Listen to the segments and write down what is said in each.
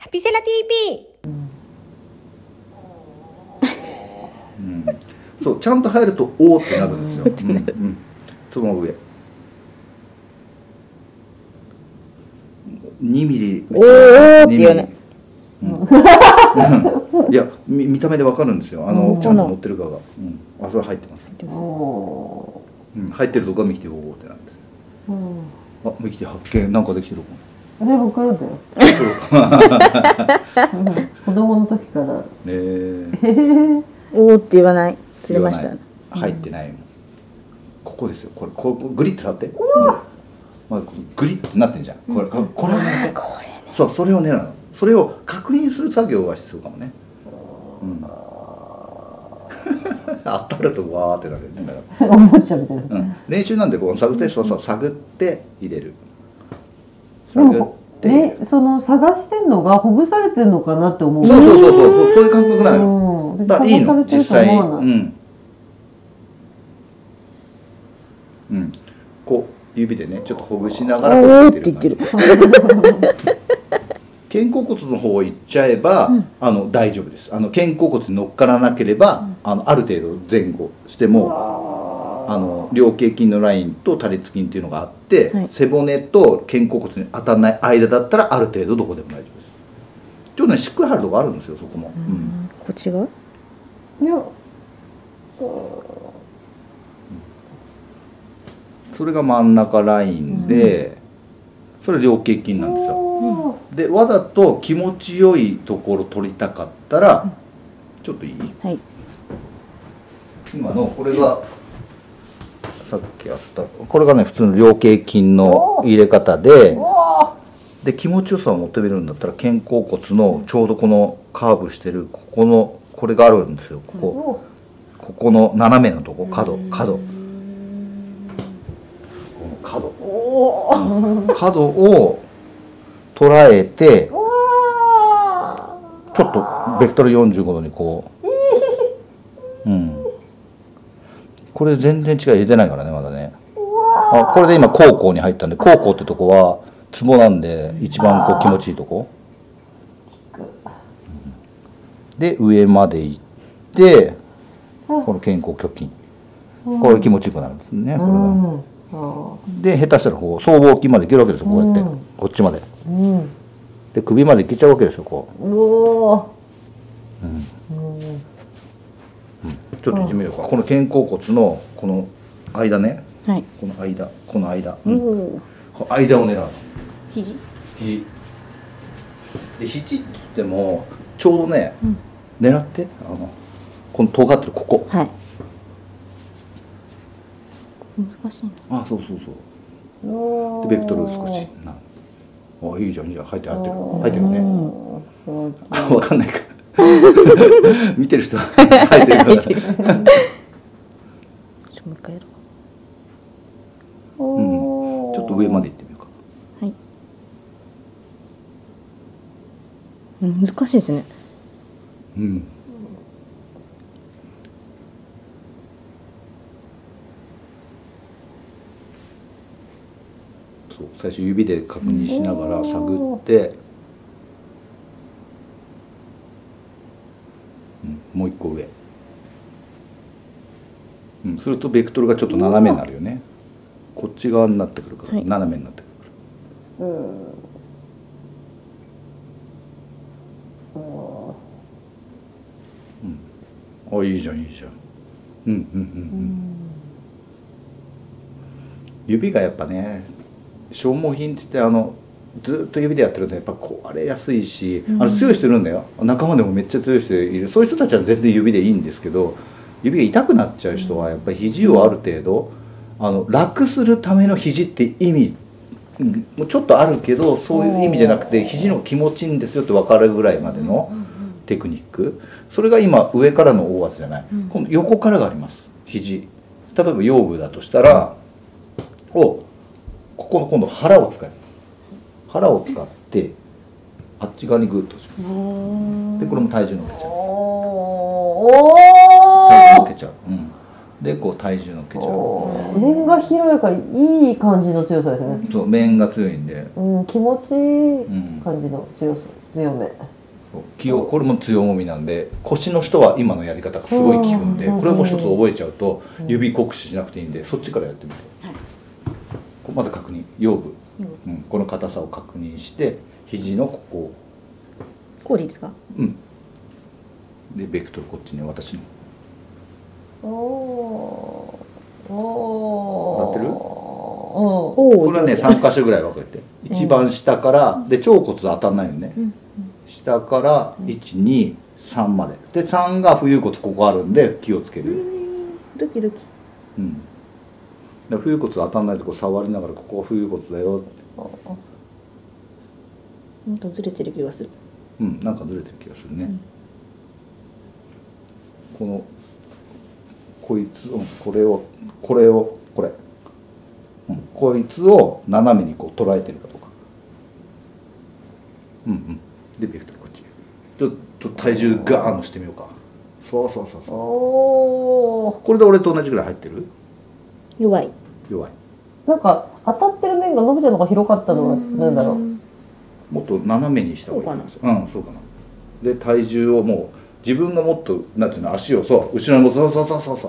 ハピセラ TV。 うん、そうちゃんと入るとおーってなるんですよ。そのまま上。2ミリ。 おーって言わない。 いや見た目でわかるんですよ。ちゃんと乗ってるかが。あ、それ入ってます。入ってるとこがミキティおーってなるんです。あ、ミキティ発見なんかできてるかな。 あれ分かるんだよ。子供の時から。 おーって言わない。釣れました。 入ってない。ここですよ。これグリッと触って。まあグリッとなってんじゃん。これを狙って。そう、それを狙うの。それを確認する作業は必要かもね。当たるとわーってなるよね。 思っちゃうみたいな。 練習なんでこう探って、そう探って入れる。探ってその探してんのがほぐされてんのかなって思う。 そういう感覚なの。だからいいの実際。こう指でねちょっとほぐしながらこう言ってる。肩甲骨の方行っちゃえば大丈夫です。肩甲骨に乗っからなければある程度前後しても菱形筋のラインと多裂筋っていうのがあって、背骨と肩甲骨に当たらない間だったらある程度どこでも大丈夫です。ちょっとねしっくり入るとこあるんですよそこも。 こっちが？ いや。 それが真ん中ラインで、それ菱形筋なんですよ。でわざと気持ちよいところ取りたかったら、ちょっといい？ はい。 今のこれがさっきあったこれがね普通の菱形筋の入れ方で気持ちよさを求めるんだったら肩甲骨のちょうどこのカーブしてるこれがあるんですよ。ここの斜めのとこ角を捉えてちょっとベクトル45度にこう、これ全然力入れてないからねまだね。これで今後孔に入ったんで後孔ってとこはツボなんで一番こう気持ちいいとこで上まで行ってこの肩甲虚筋これ気持ちよくなるんですね。これで下手したらこう僧帽筋までいけるわけですよこうやってこっちまで。で首までいけちゃうわけですよこう。ちょっと言ってみようか。この肩甲骨のこの間ね、この間間を狙う。肘で肘って言ってもちょうどね狙ってこの尖ってるここ。 難しいな。 そうでベクトル少しいいじゃん入ってるね。わかんないか見てる人入ってるから。ちょっともう一回やろう。ちょっと上まで行ってみようか。 難しいですね。 最初指で確認しながら探って、もう一個上、するとベクトルがちょっと斜めになるよね。こっち側になってくるから、斜めになってくるから。いいじゃんいいじゃん。指がやっぱね消耗品って言ってずっと指でやってるとやっぱ壊れやすいし、強い人いるんだよ。仲間でもめっちゃ強い人いる。そういう人たちは全然指でいいんですけど、指が痛くなっちゃう人はやっぱり肘をある程度楽するための肘って意味もちょっとあるけど、そういう意味じゃなくて肘の気持ちいいんですよって分かるぐらいまでのテクニック。それが今上からの大技じゃない、今度横からがあります。肘例えば腰部だとしたらここの今度腹を使います。腹を使ってあっち側にグッと押します。でこれも体重乗っけちゃう。体重乗っけちゃう。でこう体重乗っけちゃう。 面が広いからいい感じの強さですね。 そう面が強いんで、 気持ちいい感じの強さ。 強め。 これも強もみなんで、腰の人は今のやり方がすごい効くんで、これも一つ覚えちゃうと指酷使しなくていいんで、そっちからやってみて、まず確認、腰部、この硬さを確認して、肘のこここうでいいですか？ でベクトルこっちに私の当たってる？これはね3箇所ぐらい分けて、一番下からで腸骨当たんないよね、下から123までで、3が浮遊骨ここあるんで気をつける。 ドキドキ。 浮遊骨当たんないとこ触りながら、ここは浮遊骨だよって。 なんかずれてる気がする。 なんかずれてる気がするね。こいつこれこいつを斜めにこう捉えてるかとか。でベクトルこっち。ちょっと体重ガーンとしてみようか。そう。これで俺と同じぐらい入ってる？ 弱い。 なんか当たってる面が伸びたのが広かったのはなんだろう。 もっと斜めにした方がいいかもしれない。そうかな。で体重をもう自分がもっとなんていうの、足を後ろにそう。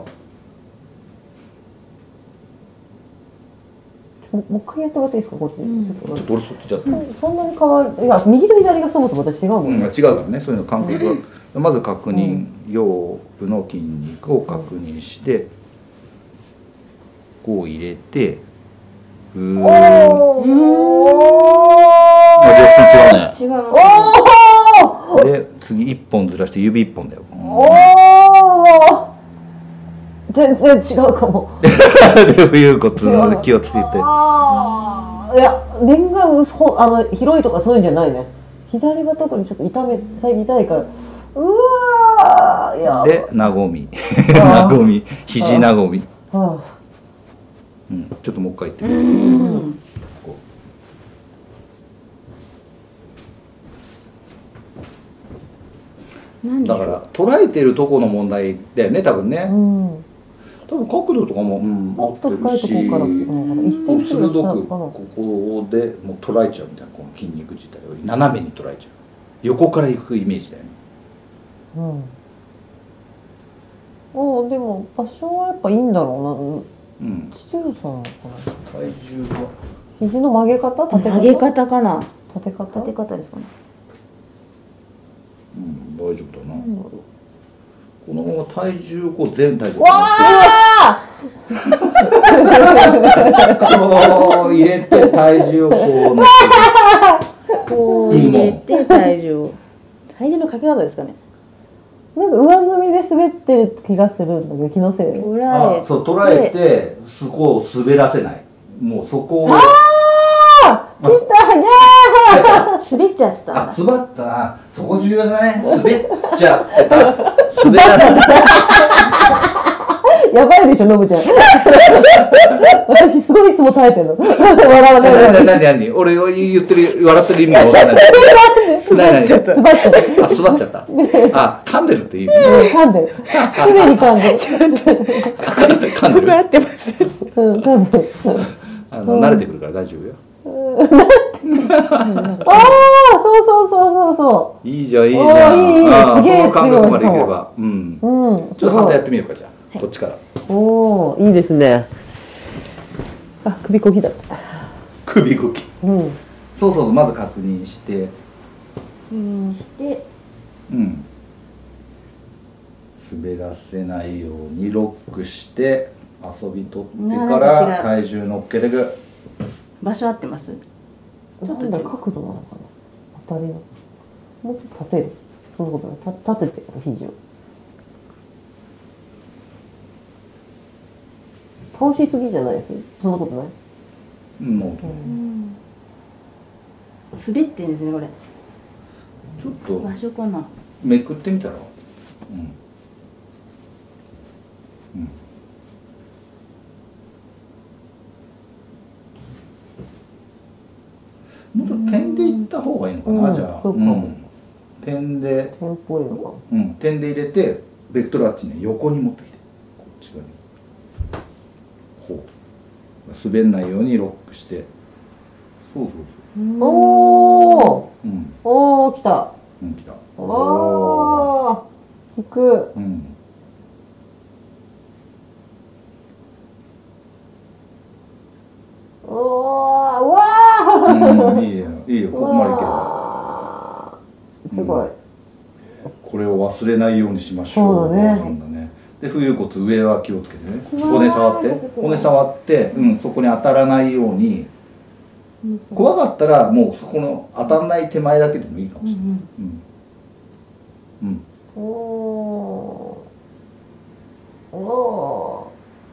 もう一回やってもらっていいですか、こっち。 ちょっと俺そっちだった。 そんなに変わる？いや、右と左がそもそも私違うもんね。 違うからね、そういうの感覚が。まず確認、腰部の筋肉を確認して、こう入れて、リアクション違うね。 違う。 で次1本ずらして指1本だよ。 全然違うかも。 で浮遊骨の気をついて。いや、面が広いとかそういうんじゃないね。左は特にちょっと最近痛いから。でなごみ肘なごみ。ちょっともう一回言ってみて。だから捉えてるとこの問題だよね、多分ね。多分角度とかも合ってるし、鋭くここでもう捉えちゃうみたいな、この筋肉自体より斜めに捉えちゃう、横から行くイメージだよね。 でも場所はやっぱいいんだろうな。父さんかな。 体重は肘の曲げ方、 曲げ方かな。 立て方ですかね。 大丈夫だな。このまま体重をこう全体重をこう入れて体重をこう乗せて、こう入れて体重のかけ方ですかね。 なんか上積みで滑ってる気がするんだけど、気のせいで。 捉えてそこを滑らせない。もうそこを。 来た、 滑っちゃった。 滑ったな。そこ重要だね。滑っちゃってた。滑らせない。 やばいでしょ、のぶちゃん。私すごいいつも耐えてるの。笑わない。 何俺が言ってる笑ってる意味が分からない。滑っちゃった。滑っちゃった。噛んでるって意味。 噛んでる。常に噛んでる。 噛んでる。 合ってます。 噛んでる。 慣れてくるから大丈夫よ。そう。いいじゃん。その感覚までいければ。ちょっと反対やってみようか、じゃあ。こっちから。 いいですね。首こきだ。 首こき。そう、まず確認して。滑らせないようにロックして遊び取ってから体重乗っけていく。 場所合ってます？ ちょっと角度なのかな。当たりの。もうちょっと立てる。そんなことない。立てて肘を。倒しすぎじゃないです。そんなことない。 滑ってんですね、これ。 ちょっと場所かな。 めくってみたら。もうちょっと点でいった方がいいのかな、じゃあ。点で。 点っぽいのか。 点で入れて、ベクトルあっちに横に持ってきて。こっち側に。滑んないようにロックして。そう。 うんおお、来た。 うん来た。 おお、引く。 うんおお、うわうんいいよいいよ、 ー。 ここまでいけば。 わーすごい。 これを忘れないようにしましょう。 そうだねバージョンだね。で冬骨上は気をつけてね。 うわー骨触って骨触って、そこに当たらないように。怖かったらもうそこの当たらない手前だけでもいいかもしれない。 おお。お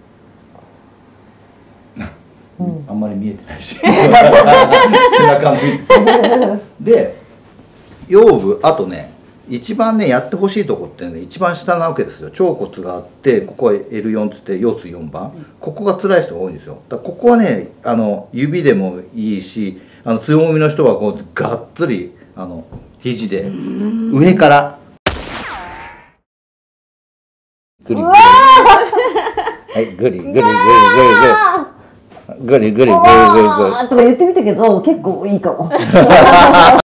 あんまり見えてないし背中向いてで腰部、あとね一番ねやってほしいとこってね一番下なわけですよ。腸骨があってここは L4 つって腰椎4番、ここが辛い人が多いんですよ。だからここはね指でもいいし強もみの人はこうがっつり肘で上からグリグリはいグリグリグリグリグリグリグリグリグリグリとか言ってみたけど結構いいかも。